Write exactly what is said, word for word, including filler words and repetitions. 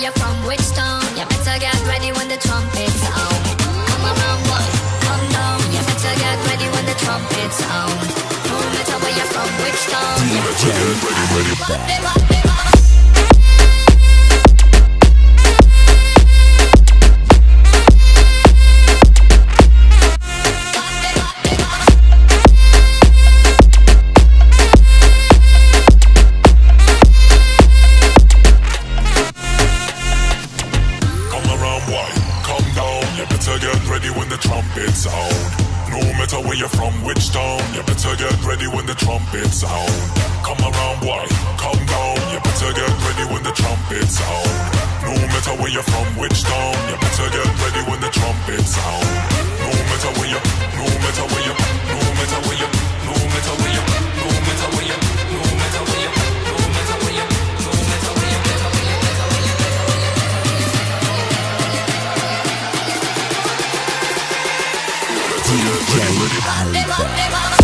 you're from, which town. You better get ready when the trumpets sound. Come around, boy, come down. You better get ready when the trumpets sound. No matter where you're from, which town. You better get ready, ready, ready. Trumpet sound. No matter where you're from, which town, you better get ready when the trumpet sound. Come around, boy, come down. You better get ready when the trumpet sound. No matter where you're from, which town, you better get ready when the trumpet sound. No matter where you, no matter where you, no matter where you, no matter where you, no matter where you, no matter where you, no matter where you, no matter where you, better where you, better where you, better where you, D J Alba.